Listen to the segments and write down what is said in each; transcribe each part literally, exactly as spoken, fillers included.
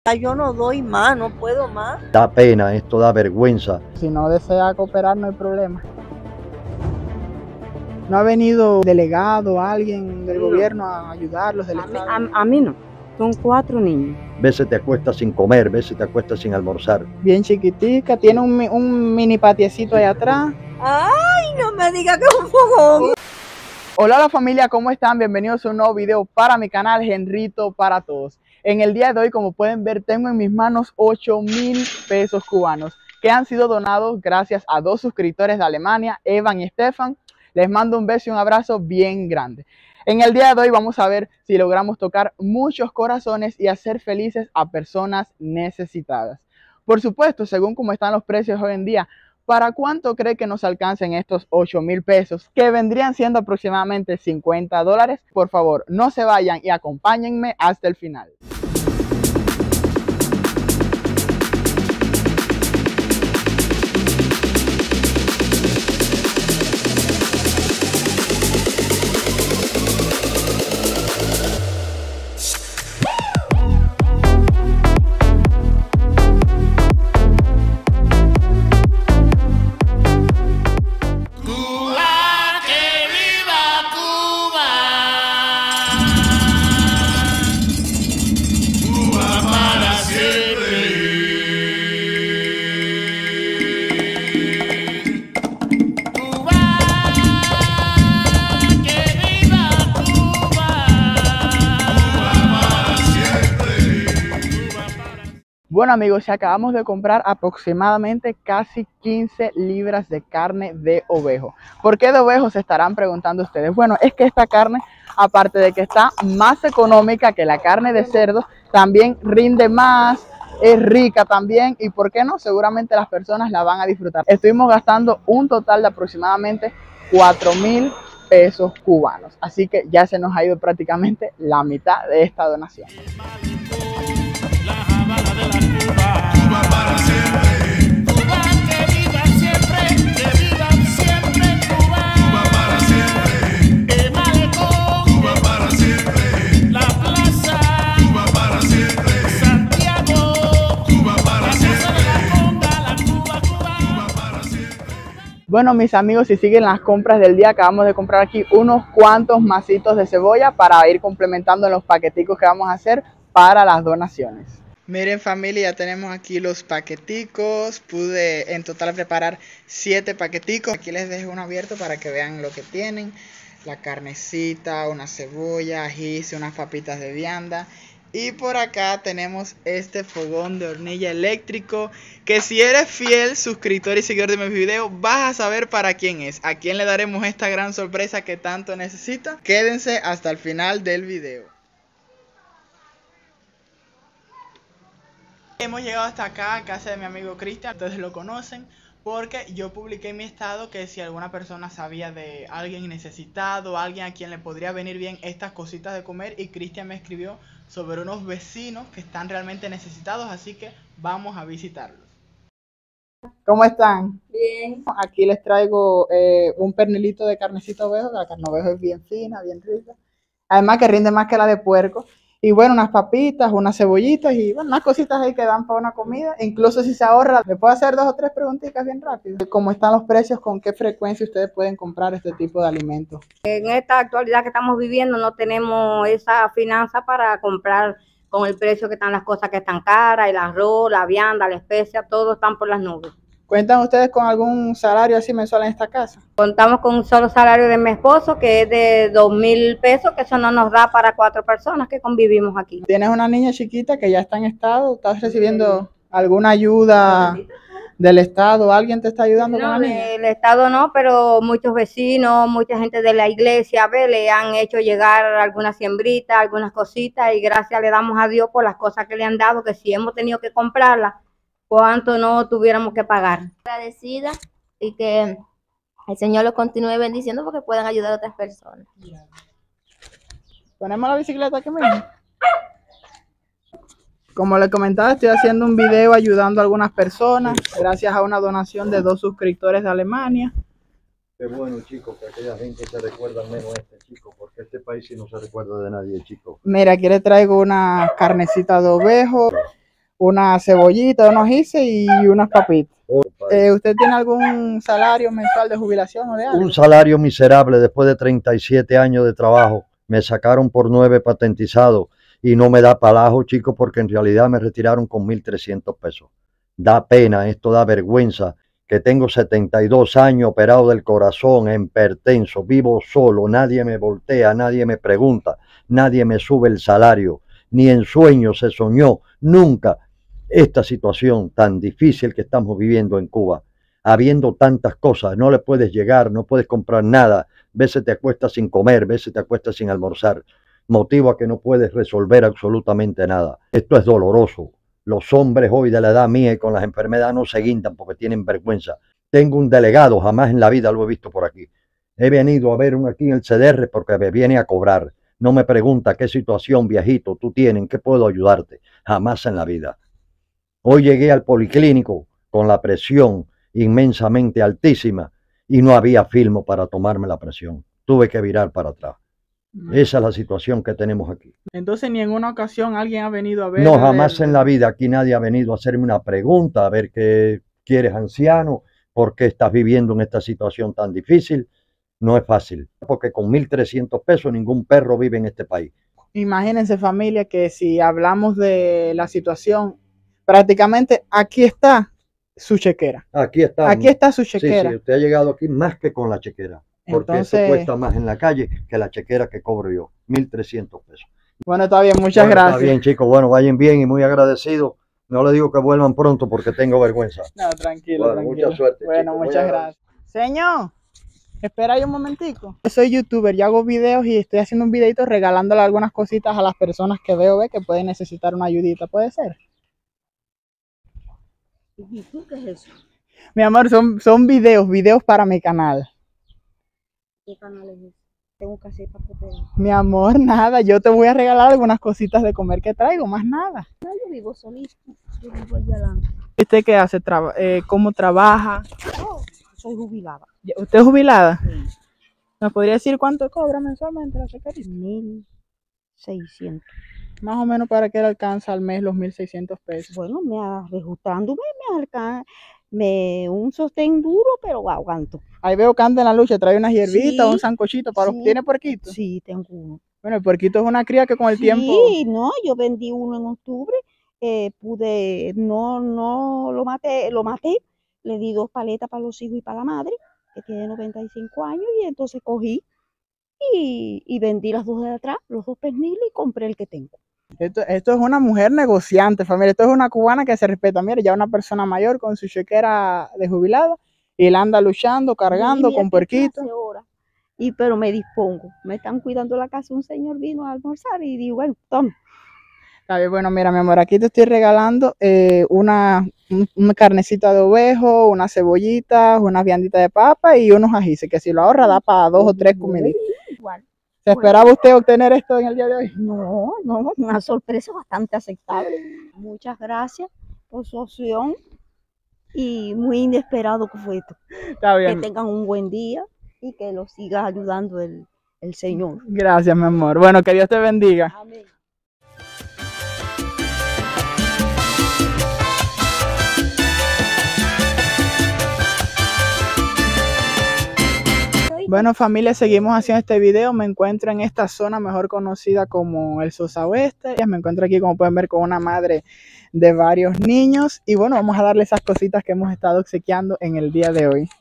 Yo no doy más, no puedo más. Da pena, esto da vergüenza. Si no desea cooperar, no hay problema. ¿No ha venido delegado, alguien del No. gobierno a ayudarlos del A mí, estado? a- a mí no, son cuatro niños. Veces te acuestas sin comer, veces te acuestas sin almorzar. Bien chiquitica, tiene un, mi- un mini patiecito ahí atrás. Ay, no me diga que es un fogón. Hola a la familia, ¿cómo están? Bienvenidos a un nuevo video para mi canal Henrito para Todos. En el día de hoy, como pueden ver, tengo en mis manos ocho mil pesos cubanos que han sido donados gracias a dos suscriptores de Alemania, Evan y Stefan. Les mando un beso y un abrazo bien grande. En el día de hoy vamos a ver si logramos tocar muchos corazones y hacer felices a personas necesitadas. Por supuesto, según cómo están los precios hoy en día, ¿para cuánto cree que nos alcancen estos ocho mil pesos? Que vendrían siendo aproximadamente cincuenta dólares. Por favor, no se vayan y acompáñenme hasta el final. Bueno amigos, acabamos de comprar aproximadamente casi quince libras de carne de ovejo. ¿Por qué de ovejo? Se estarán preguntando ustedes. Bueno, es que esta carne, aparte de que está más económica que la carne de cerdo, también rinde más, es rica también y ¿por qué no? Seguramente las personas la van a disfrutar. Estuvimos gastando un total de aproximadamente cuatro mil pesos cubanos. Así que ya se nos ha ido prácticamente la mitad de esta donación. Cuba para siempre, Cuba que viva siempre, que viva siempre Cuba. Cuba para siempre, el malecón, Cuba para siempre, la plaza, Cuba para siempre, Santiago, Cuba para siempre, la Conga, la Cuba, Cuba, Cuba para siempre. Bueno mis amigos, si siguen las compras del día, acabamos de comprar aquí unos cuantos masitos de cebolla para ir complementando los paqueticos que vamos a hacer para las donaciones. Miren familia, ya tenemos aquí los paqueticos. Pude en total preparar siete paqueticos. Aquí les dejo uno abierto para que vean lo que tienen. La carnecita, una cebolla, ají, unas papitas de vianda. Y por acá tenemos este fogón de hornilla eléctrico, que si eres fiel suscriptor y seguidor de mis videos, vas a saber para quién es. A quién le daremos esta gran sorpresa que tanto necesita. Quédense hasta el final del video. Hemos llegado hasta acá, a casa de mi amigo Cristian, ustedes lo conocen, porque yo publiqué en mi estado que si alguna persona sabía de alguien necesitado, alguien a quien le podría venir bien estas cositas de comer, y Cristian me escribió sobre unos vecinos que están realmente necesitados, así que vamos a visitarlos. ¿Cómo están? Bien. Aquí les traigo eh, un pernilito de carnecita ovejo, la carne ovejo es bien fina, bien rica, además que rinde más que la de puerco. Y bueno, unas papitas, unas cebollitas y bueno, unas cositas ahí que dan para una comida. Incluso si se ahorra, ¿me puedo hacer dos o tres preguntitas bien rápido? ¿Cómo están los precios? ¿Con qué frecuencia ustedes pueden comprar este tipo de alimentos? En esta actualidad que estamos viviendo no tenemos esa finanza para comprar con el precio que están las cosas que están caras, el arroz, la vianda, la especia, todo están por las nubes. ¿Cuentan ustedes con algún salario así mensual en esta casa? Contamos con un solo salario de mi esposo que es de dos mil pesos, que eso no nos da para cuatro personas que convivimos aquí. ¿Tienes una niña chiquita que ya está en estado? ¿Estás recibiendo alguna ayuda del estado? ¿Alguien te está ayudando con No, la niña? el Estado no, pero muchos vecinos, mucha gente de la iglesia, ve, le han hecho llegar algunas siembritas, algunas cositas, y gracias le damos a Dios por las cosas que le han dado, que si hemos tenido que comprarlas, cuánto no tuviéramos que pagar. Agradecida y que el Señor los continúe bendiciendo porque puedan ayudar a otras personas. ¿Ponemos la bicicleta aquí mismo? Como les comentaba, estoy haciendo un video ayudando a algunas personas gracias a una donación de dos suscriptores de Alemania. Qué bueno, chicos, que aquella gente se recuerda menos a este chico, porque este país sí no se recuerda de nadie, chicos. Mira, aquí le traigo una carnecita de ovejo. una cebollita, unos ajíes y unas papitas. Oh, padre. Eh, ¿Usted tiene algún salario mensual de jubilación o de algo? Un salario miserable después de treinta y siete años de trabajo. Me sacaron por nueve patentizados y no me da palajo, chicos, porque en realidad me retiraron con mil trescientos pesos. Da pena, esto da vergüenza, que tengo setenta y dos años, operado del corazón, hipertenso, vivo solo, nadie me voltea, nadie me pregunta, nadie me sube el salario, ni en sueños se soñó nunca esta situación tan difícil que estamos viviendo en Cuba. Habiendo tantas cosas, no le puedes llegar, no puedes comprar nada, veces te acuestas sin comer, veces te acuestas sin almorzar, motivo a que no puedes resolver absolutamente nada. Esto es doloroso. Los hombres hoy de la edad mía y con las enfermedades no se guindan porque tienen vergüenza. Tengo un delegado, jamás en la vida lo he visto por aquí. He venido a ver un aquí en el C D R porque me viene a cobrar. No me pregunta qué situación, viejito, tú tienes, qué puedo ayudarte. Jamás en la vida. Hoy llegué al policlínico con la presión inmensamente altísima y no había filmo para tomarme la presión. Tuve que virar para atrás. Esa es la situación que tenemos aquí. Entonces, ni en una ocasión alguien ha venido a ver. No, jamás en la vida aquí nadie ha venido a hacerme una pregunta, a ver qué quieres, anciano, por qué estás viviendo en esta situación tan difícil. No es fácil, porque con mil trescientos pesos ningún perro vive en este país. Imagínense, familia, que si hablamos de la situación, prácticamente aquí está su chequera. Aquí está. Aquí está su Sí, chequera. sí, usted ha llegado aquí más que con la chequera. Porque Entonces, eso cuesta más en la calle que la chequera que cobro yo, mil trescientos pesos. bueno, está bien, muchas Bueno, gracias. Está bien, chicos, bueno, vayan bien y muy agradecidos. No le digo que vuelvan pronto porque tengo vergüenza. No, tranquilo, Bueno, tranquilo. mucha suerte, Bueno, chicos, muy muchas agradecido. gracias. Señor, espera ahí un momentico. Yo soy youtuber, yo hago videos y estoy haciendo un videito regalándole algunas cositas a las personas que veo ve, que pueden necesitar una ayudita, ¿puede ser? ¿Y tú qué es eso? Mi amor, son, son videos, videos para mi canal. ¿Qué canal es ese? Tengo que hacer para que te... Mi amor, nada, yo te voy a regalar algunas cositas de comer que traigo, más nada. No, yo vivo solito. Yo vivo allá adelante. ¿Usted qué hace? Traba- eh, ¿Cómo trabaja? Oh, soy jubilada. ¿Usted es jubilada? Sí. ¿Me podría decir cuánto cobra mensualmente la chequerita? Mil seiscientos. Más o menos para que le alcanza al mes los mil seiscientos pesos. Bueno, me ajustándome, me alcanza. Me un sostén duro, pero aguanto. Ahí veo que anda en la lucha, trae unas hierbitas, Sí, un sancochito. Para los- sí. ¿Tiene puerquito? Sí, tengo uno. Bueno, el puerquito es una cría que con el Sí, tiempo... no, yo vendí uno en octubre, eh, pude, no, no lo maté, lo maté, le di dos paletas para los hijos y para la madre, que tiene noventa y cinco años, y entonces cogí y, y vendí las dos de atrás, los dos perniles, y compré el que tengo. Esto, esto es una mujer negociante, familia. Esto es una cubana que se respeta. Mire, ya una persona mayor con su chequera de jubilado y él anda luchando, cargando Y con aquí puerquito. hace horas, y pero me dispongo, me están cuidando la casa, un señor vino a almorzar y digo, bueno, toma. Está bien, bueno, mira, mi amor, aquí te estoy regalando eh, una, un- una carnecita de ovejo, unas cebollitas, unas vianditas de papa y unos ajíes, que si lo ahorra da para dos o tres comiditas. Igual. ¿Se esperaba usted obtener esto en el día de hoy? No, no, una sorpresa bastante aceptable. Muchas gracias por su opción y muy inesperado que fue esto. Está Que bien. tengan un buen día y que los siga ayudando el, el Señor. Gracias, mi amor. Bueno, que Dios te bendiga. Amén. Bueno, familia, seguimos haciendo este video. Me encuentro en esta zona mejor conocida como el Sosa Oeste. Me encuentro aquí, como pueden ver, con una madre de varios niños. Y bueno, vamos a darle esas cositas que hemos estado obsequiando en el día de hoy.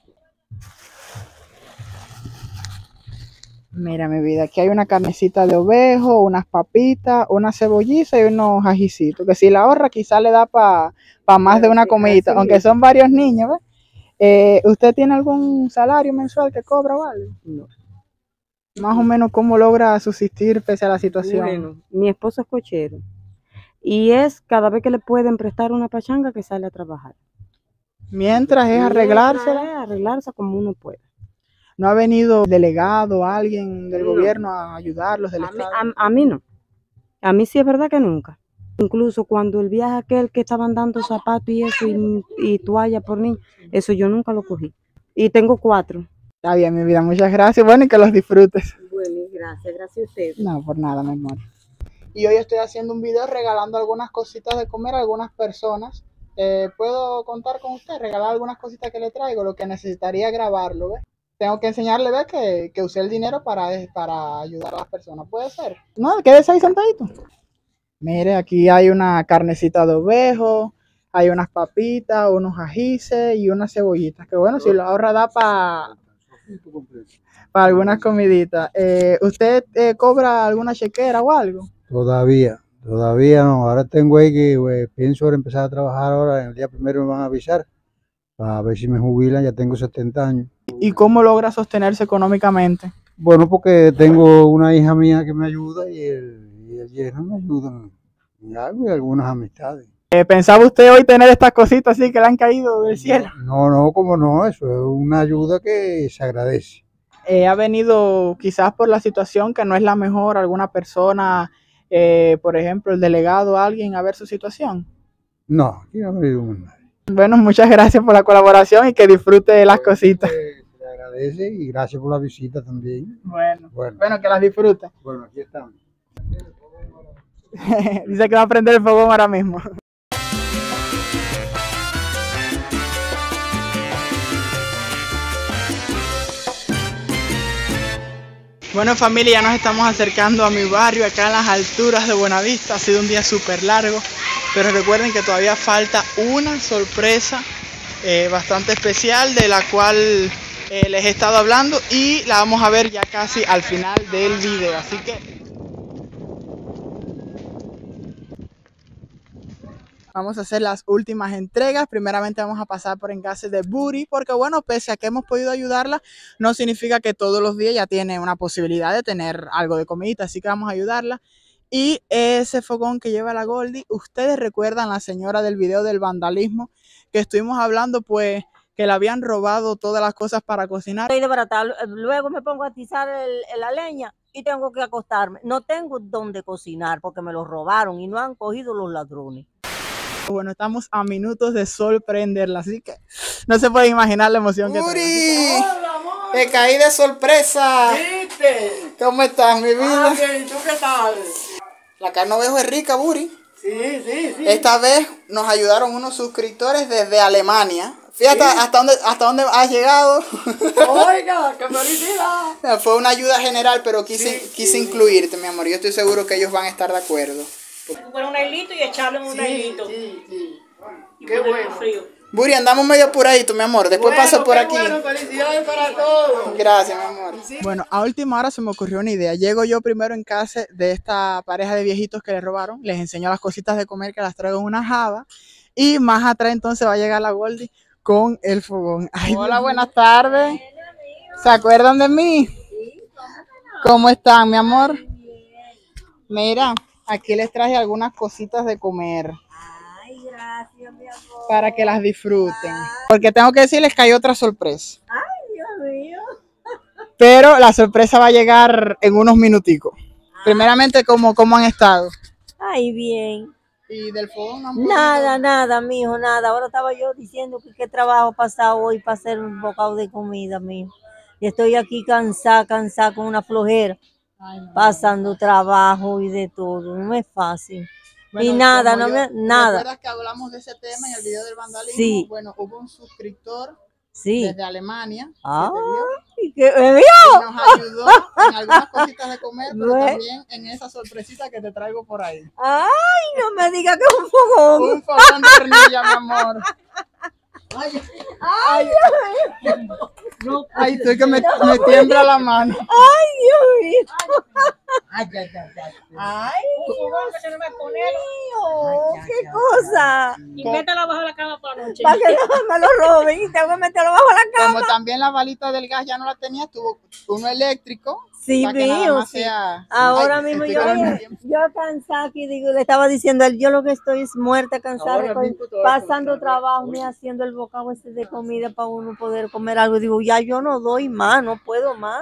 Mira, mi vida, aquí hay una carnecita de ovejo, unas papitas, una cebollita y unos ajicitos. Que si la ahorra, quizá le da para pa más de una comidita, aunque son varios niños, ¿ves? Eh, ¿Usted tiene algún salario mensual que cobra o algo? No. Más o menos, ¿cómo logra subsistir pese a la situación? Bueno, mi esposo es cochero y es cada vez que le pueden prestar una pachanga que sale a trabajar. Mientras es arreglársela. Mientras es arreglarse como uno puede. ¿No ha venido delegado, alguien del No. gobierno a ayudarlos del A mí, Estado? a- a mí no. A mí sí es verdad que nunca. Incluso cuando el viaje aquel que estaban dando zapatos y eso y, y toalla por niños, eso yo nunca lo cogí. Y tengo cuatro. Está bien, mi vida, muchas gracias. Bueno, y que los disfrutes. Bueno, gracias, gracias a ustedes. No, por nada, mi amor. y hoy estoy haciendo un video regalando algunas cositas de comer a algunas personas. Eh, ¿puedo contar con usted? Regalar algunas cositas que le traigo, lo que necesitaría grabarlo, ¿ves? Tengo que enseñarle, ¿ves? Que, que usé el dinero para, para ayudar a las personas, ¿puede ser? No, quédese ahí sentadito. Mire, aquí hay una carnecita de ovejo, hay unas papitas, unos ajíes y unas cebollitas, que bueno, si lo ahorra da para para algunas comiditas. Eh, ¿Usted eh, cobra alguna chequera o algo? Todavía, todavía no. Ahora tengo ahí que eh, pienso ahora empezar a trabajar ahora. El día primero me van a avisar para ver si me jubilan. Ya tengo setenta años. ¿Y cómo logra sostenerse económicamente? Bueno, porque tengo una hija mía que me ayuda y el, y el yerno me ayuda en algo y algunas amistades. Eh, ¿Pensaba usted hoy tener estas cositas así que le han caído del cielo? No, no, como no, eso es una ayuda que se agradece. Eh, ¿Ha venido quizás por la situación que no es la mejor alguna persona, eh, por ejemplo, el delegado, alguien a ver su situación? No, aquí no ha venido nadie. Bueno, muchas gracias por la colaboración y que disfrute de las Bueno, cositas. Se le agradece y gracias por la visita también. Bueno, Bueno, bueno, que las disfrute. bueno, aquí estamos. Dice que va a prender el fogón ahora mismo. Bueno, familia, ya nos estamos acercando a mi barrio, acá en las alturas de Buenavista. Ha sido un día súper largo, pero recuerden que todavía falta una sorpresa eh, bastante especial, de la cual eh, les he estado hablando y la vamos a ver ya casi al final del video. Así que vamos a hacer las últimas entregas. Primeramente vamos a pasar por en casa de Buri, porque bueno, pese a que hemos podido ayudarla, no significa que todos los días ya tiene una posibilidad de tener algo de comida, así que vamos a ayudarla. Y ese fogón que lleva la Goldie, ustedes recuerdan la señora del video del vandalismo que estuvimos hablando, pues que le habían robado todas las cosas para cocinar. Estoy desbaratada, luego me pongo a atizar el, el, la leña y tengo que acostarme. No tengo donde cocinar porque me lo robaron y no han cogido los ladrones. Bueno, estamos a minutos de sorprenderla, así que no se puede imaginar la emoción que ¡Uri! ¡Hola, amor! Te caí de sorpresa. ¿Viste? ¿Cómo estás, mi vida? Ah, bien, ¿y tú qué tal? La carne ovejo es rica, Buri. Sí, sí, sí. Esta vez nos ayudaron unos suscriptores desde Alemania. Fíjate Sí. hasta dónde hasta dónde has llegado. Oiga, qué felicidad. Fue una ayuda general, pero quise, Sí, quise sí. incluirte, mi amor. Yo estoy seguro que ellos van a estar de acuerdo. Recuperar un hilito y echarle en un Sí, hilito. sí, sí. Y Qué ponerlo bueno. frío. Buri, andamos medio apuradito, mi amor. Después Bueno, paso por qué aquí. Bueno, felicidades para todos. Gracias, mi amor. Sí. Bueno, a última hora se me ocurrió una idea. Llego yo primero en casa de esta pareja de viejitos que le robaron. Les enseño las cositas de comer, que las traigo en una java. Y más atrás entonces va a llegar la Goldie con el fogón. Ay, hola, buenas tardes. ¿Se acuerdan de mí? ¿Cómo están, mi amor? Mira, aquí les traje algunas cositas de comer. Ay, gracias, mi amor. Para que las disfruten. Porque tengo que decirles que hay otra sorpresa. Ay, Dios mío. Pero la sorpresa va a llegar en unos minuticos. Primeramente, ¿cómo, cómo han estado? Ay, bien. ¿Y del fogón? ¿Han podido? Nada, nada, mijo, nada. Ahora estaba yo diciendo que qué trabajo he pasado hoy para hacer un bocado de comida, mijo. Y estoy aquí cansada, cansada, con una flojera, Ay, no. pasando trabajo y de todo. No es fácil. Bueno, y nada, como no yo- me, nada. ¿Recuerdas que hablamos de ese tema en el video del vandalismo? Sí. Bueno, hubo un suscriptor Sí. desde Alemania que Ah, te vio y que me vio. y nos ayudó en algunas cositas de comer, pero Bueno. también en esa sorpresita que te traigo por ahí. Ay, no me digas que es un fogón. Un fogón de hornilla, mi amor. Ay, Ay, estoy que me, me tiembla la mano. ay, Dios mío. Ay, ay, ay, ay. Ay, Un fogón que se le va a poner. mío, qué cosa. Y mételo bajo la cama por la noche. Para que no me lo roben y tengo que meterlo bajo la cama. Como también la balita del gas ya no la tenía, tuvo uno eléctrico. Sí, para que nada mío, más sí. sea- Ahora Ay, mismo estoy yo, con el tiempo. yo cansada aquí, digo, le estaba diciendo a él, yo lo que estoy es muerta, cansada, Ahora de co- mismo todo pasando esto, trabajo, ni haciendo el bocado este de comida para uno poder comer algo. Digo, ya yo no doy más, no puedo más.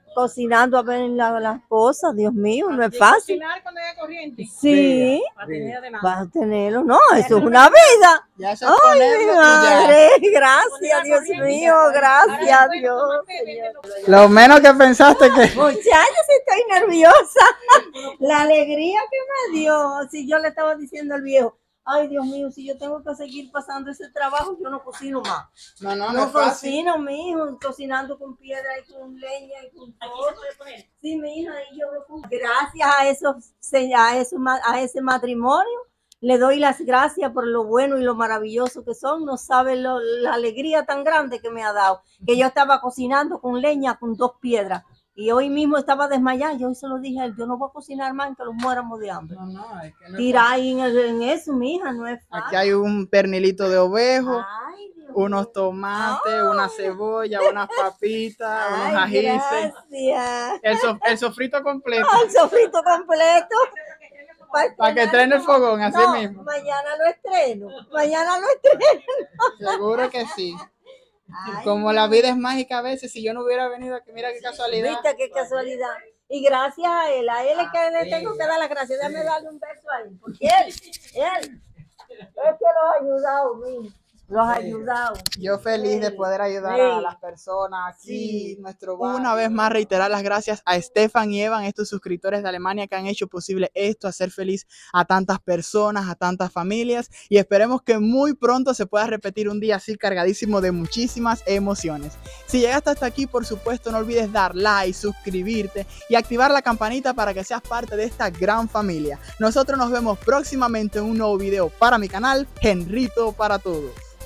cocinando a ver la- las cosas, Dios mío, no es fácil. Cocinar cuando haya corriente. Sí, Para tener de nada. vas a tenerlo, no, eso es una vida. Ya eso es Ay, ponerlo mi y ya. madre, gracias, Dios mío, gracias, Dios. Lo menos que pensaste que... Muchachos, estoy nerviosa. La alegría que me dio. Si yo le estaba diciendo al viejo, ay, Dios mío, si yo tengo que seguir pasando ese trabajo, yo no cocino más. No, no, no No es fácil. cocino, mi hijo, cocinando con piedra y con leña y con todo. Sí, mi hija, y yo lo- gracias a esos, a eso, a ese matrimonio, le doy las gracias por lo bueno y lo maravilloso que son. No sabe lo- la alegría tan grande que me ha dado. Que yo estaba cocinando con leña, con dos piedras. Y hoy mismo estaba desmayada. Yo se lo dije a él, yo no voy a cocinar más, que los muéramos de hambre. No, no, es que no es Tira fácil. ahí en, el- en eso, mi hija, no es fácil. Aquí hay un pernilito de ovejo, Ay, Dios unos mío. tomates, una cebolla, unas papitas, unos Ay, ajíes. gracias. El, sof- el sofrito completo. El sofrito completo. Para que estrene el fogón, así No, mismo. mañana lo estreno. Mañana lo estreno. Seguro que sí. Ay, Como la vida es mágica a veces, si yo no hubiera venido aquí, mira qué casualidad. Viste qué casualidad. Y gracias a él, a él es que le tengo que dar las gracias. Déjame darle un beso a él. Porque él, él, es que los ha ayudado, mijo. Los ha ayudado. Yo feliz de poder ayudar Sí. a las personas aquí, Sí. nuestro barrio. Una vez más reiterar las gracias a Stefan y Evan, estos suscriptores de Alemania que han hecho posible esto, hacer feliz a tantas personas, a tantas familias, y esperemos que muy pronto se pueda repetir un día así cargadísimo de muchísimas emociones. Si llegaste hasta aquí, por supuesto, no olvides dar like, suscribirte y activar la campanita para que seas parte de esta gran familia. Nosotros nos vemos próximamente en un nuevo video para mi canal, Henrito para Todos.